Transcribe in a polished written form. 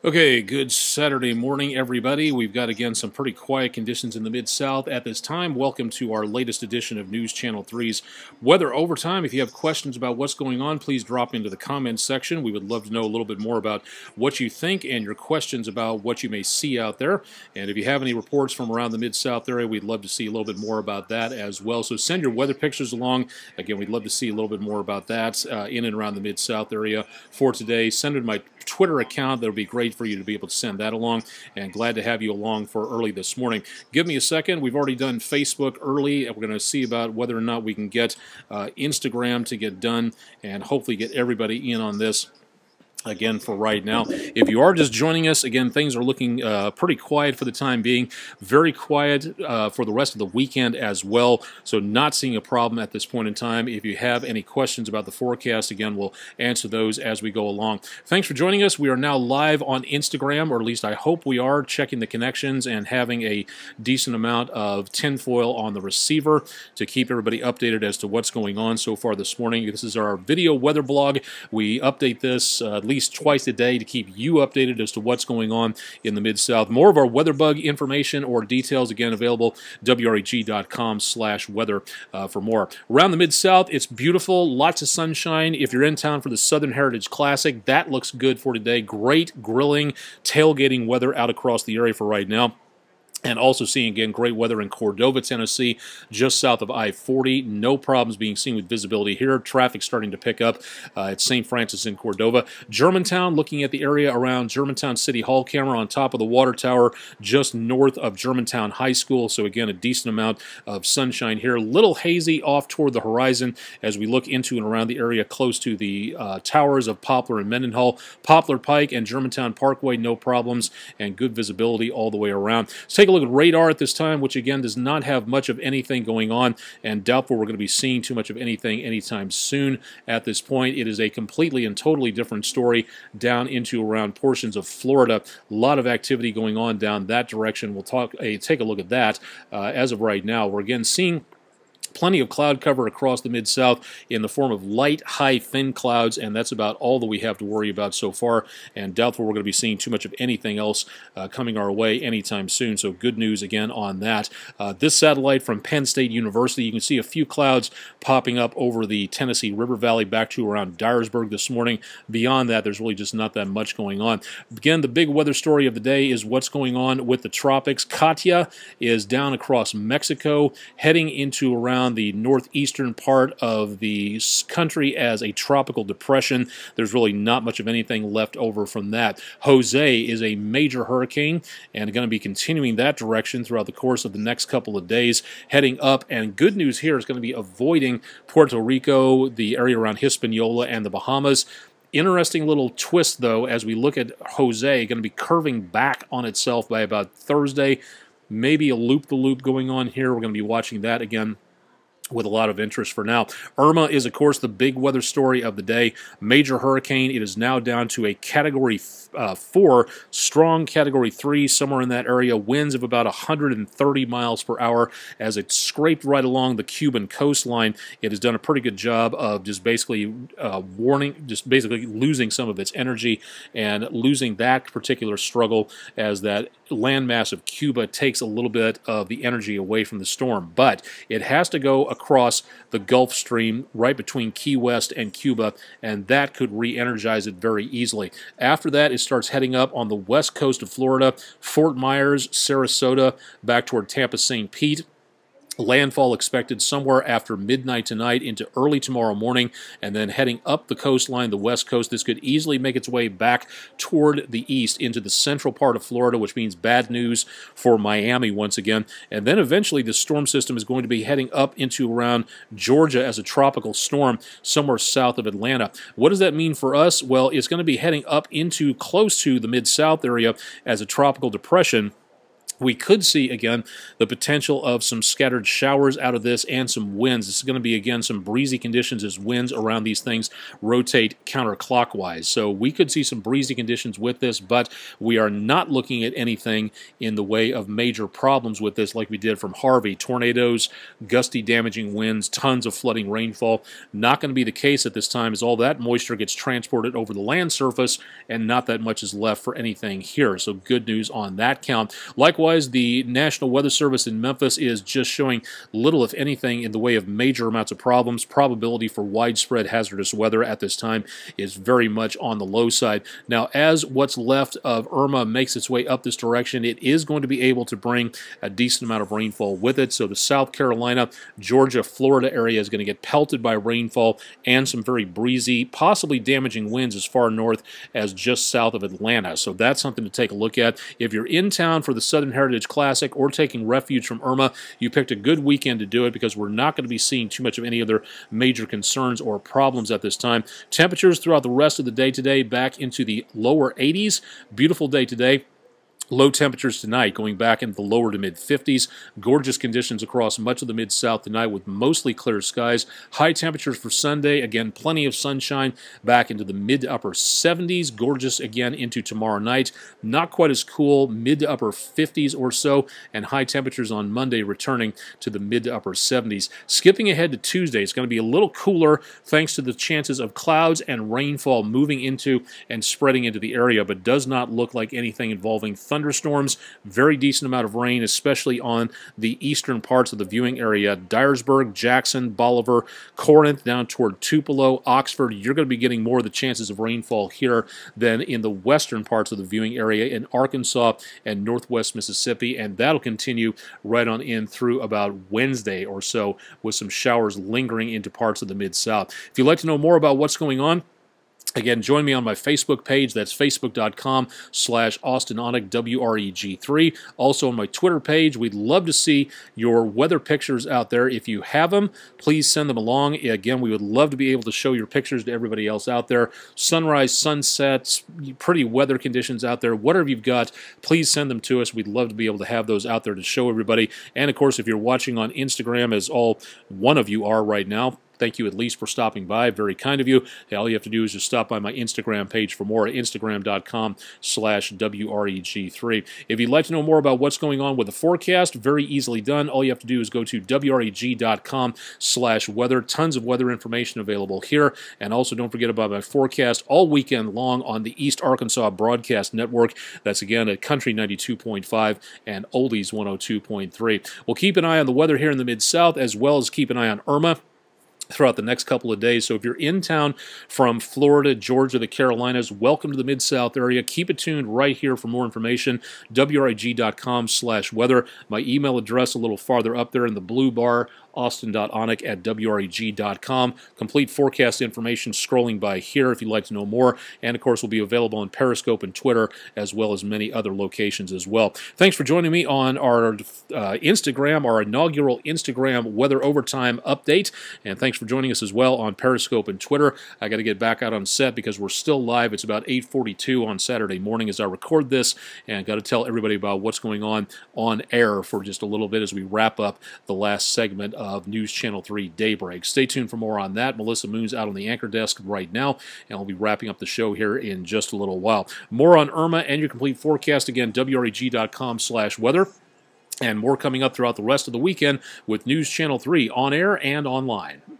Okay, good Saturday morning, everybody. We've got, again, some pretty quiet conditions in the Mid-South at this time. Welcome to our latest edition of News Channel 3's Weather Overtime. If you have questions about what's going on, please drop into the comments section. We would love to know a little bit more about what you think and your questions about what you may see out there. And if you have any reports from around the Mid-South area, we'd love to see a little bit more about that as well. So send your weather pictures along. Again, we'd love to see a little bit more about that in and around the Mid-South area for today. Send it to my Twitter account. That would be great for you to be able to send that along, and glad to have you along for early this morning. Give me a second. We've already done Facebook early, and we're going to see about whether or not we can get Instagram to get done and hopefully get everybody in on this. Again, for right now. If you are just joining us, again, things are looking pretty quiet for the time being. Very quiet for the rest of the weekend as well, so not seeing a problem at this point in time. If you have any questions about the forecast, again, we'll answer those as we go along. Thanks for joining us. We are now live on Instagram, or at least I hope we are, checking the connections and having a decent amount of tinfoil on the receiver to keep everybody updated as to what's going on so far this morning. This is our video weather blog. We update this at least twice a day to keep you updated as to what's going on in the Mid-South. More of our weather bug information or details, again, available WREG.com/weather for more. Around the Mid-South, it's beautiful, lots of sunshine. If you're in town for the Southern Heritage Classic, that looks good for today. Great grilling, tailgating weather out across the area for right now. And also seeing, again, great weather in Cordova, Tennessee, just south of I-40. No problems being seen with visibility here. Traffic starting to pick up at St. Francis in Cordova. Germantown, looking at the area around Germantown City Hall camera on top of the water tower, just north of Germantown High School. So, again, a decent amount of sunshine here. A little hazy off toward the horizon as we look into and around the area close to the towers of Poplar and Mendenhall. Poplar Pike and Germantown Parkway, no problems, and good visibility all the way around. Let's take a look at radar at this time, which again does not have much of anything going on, and doubtful we're going to be seeing too much of anything anytime soon at this point. It is a completely and totally different story down into around portions of Florida. A lot of activity going on down that direction. We'll take a look at that. As of right now, we're again seeing plenty of cloud cover across the Mid-South in the form of light, high, thin clouds, and that's about all that we have to worry about so far, and doubtful we're going to be seeing too much of anything else coming our way anytime soon, so good news again on that. This satellite from Penn State University, you can see a few clouds popping up over the Tennessee River Valley back to around Dyersburg this morning. Beyond that, there's really just not that much going on. Again, the big weather story of the day is what's going on with the tropics. Katia is down across Mexico, heading into around the northeastern part of the country as a tropical depression. There's really not much of anything left over from that. Jose is a major hurricane and going to be continuing that direction throughout the course of the next couple of days, heading up. And good news here is going to be avoiding Puerto Rico, the area around Hispaniola, and the Bahamas. Interesting little twist, though, as we look at Jose, going to be curving back on itself by about Thursday. Maybe a loop-the-loop going on here. We're going to be watching that again with a lot of interest for now. Irma is, of course, the big weather story of the day. Major hurricane. It is now down to a Category 4, strong Category 3, somewhere in that area. Winds of about 130 miles per hour as it scraped right along the Cuban coastline. It has done a pretty good job of just basically basically losing some of its energy and losing that particular struggle as that landmass of Cuba takes a little bit of the energy away from the storm. But it has to go across the Gulf Stream right between Key West and Cuba, and that could re-energize it very easily. After that, it starts heading up on the west coast of Florida, Fort Myers, Sarasota, back toward Tampa, St. Pete. Landfall expected somewhere after midnight tonight into early tomorrow morning, and then heading up the coastline, the west coast. This could easily make its way back toward the east into the central part of Florida, which means bad news for Miami once again. And then eventually the storm system is going to be heading up into around Georgia as a tropical storm somewhere south of Atlanta. What does that mean for us? Well, it's going to be heading up into close to the Mid-South area as a tropical depression. we could see, again, the potential of some scattered showers out of this and some winds. This is going to be, again, some breezy conditions as winds around these things rotate counterclockwise. So we could see some breezy conditions with this, but we are not looking at anything in the way of major problems with this like we did from Harvey. Tornadoes, gusty, damaging winds, tons of flooding rainfall. Not going to be the case at this time, as all that moisture gets transported over the land surface and not that much is left for anything here. So good news on that count. Likewise, the National Weather Service in Memphis is just showing little, if anything, in the way of major amounts of problems. Probability for widespread hazardous weather at this time is very much on the low side. Now, as what's left of Irma makes its way up this direction, it is going to be able to bring a decent amount of rainfall with it. So the South Carolina, Georgia, Florida area is going to get pelted by rainfall and some very breezy, possibly damaging winds as far north as just south of Atlanta. So that's something to take a look at. If you're in town for the Southern Heritage Classic or taking refuge from Irma, you picked a good weekend to do it, because we're not going to be seeing too much of any other major concerns or problems at this time. Temperatures throughout the rest of the day today back into the lower 80s. Beautiful day today. Low temperatures tonight going back into the lower to mid-50s. Gorgeous conditions across much of the Mid-South tonight with mostly clear skies. High temperatures for Sunday. Again, plenty of sunshine back into the mid to upper 70s. Gorgeous again into tomorrow night. Not quite as cool, mid to upper 50s or so. And high temperatures on Monday returning to the mid to upper 70s. Skipping ahead to Tuesday, it's going to be a little cooler thanks to the chances of clouds and rainfall moving into and spreading into the area, but does not look like anything involving thunderstorms. Very decent amount of rain, especially on the eastern parts of the viewing area. Dyersburg, Jackson, Bolivar, Corinth, down toward Tupelo, Oxford. You're going to be getting more of the chances of rainfall here than in the western parts of the viewing area in Arkansas and northwest Mississippi, and that'll continue right on in through about Wednesday or so, with some showers lingering into parts of the Mid-South. If you'd like to know more about what's going on, again, join me on my Facebook page. That's facebook.com/Austen Onek, WREG3. Also on my Twitter page. We'd love to see your weather pictures out there. If you have them, please send them along. Again, we would love to be able to show your pictures to everybody else out there. Sunrise, sunsets, pretty weather conditions out there. Whatever you've got, please send them to us. We'd love to be able to have those out there to show everybody. And, of course, if you're watching on Instagram, as all one of you are right now, thank you at least for stopping by. Very kind of you. All you have to do is just stop by my Instagram page for more at instagram.com/WREG3. If you'd like to know more about what's going on with the forecast, very easily done. All you have to do is go to WREG.com/weather. Tons of weather information available here. And also don't forget about my forecast all weekend long on the East Arkansas Broadcast Network. That's again at Country 92.5 and Oldies 102.3. We'll keep an eye on the weather here in the Mid-South, as well as keep an eye on Irma throughout the next couple of days. So if you're in town from Florida, Georgia, the Carolinas, welcome to the Mid-South area. Keep it tuned right here for more information. WREG.com/weather. My email address a little farther up there in the blue bar, Austen.Onek@WREG.com. Complete forecast information scrolling by here if you'd like to know more. And, of course, will be available on Periscope and Twitter, as well as many other locations as well. Thanks for joining me on our Instagram, our inaugural Instagram Weather Overtime update. And thanks for joining us as well on Periscope and Twitter. I got to get back out on set because we're still live. It's about 8:42 on Saturday morning as I record this. And I got to tell everybody about what's going on air for just a little bit as we wrap up the last segment of News Channel 3 Daybreak. Stay tuned for more on that. Melissa Moon's out on the anchor desk right now, and I'll be wrapping up the show here in just a little while. More on Irma and your complete forecast, again, WREG.com/weather. And more coming up throughout the rest of the weekend with News Channel 3 on air and online.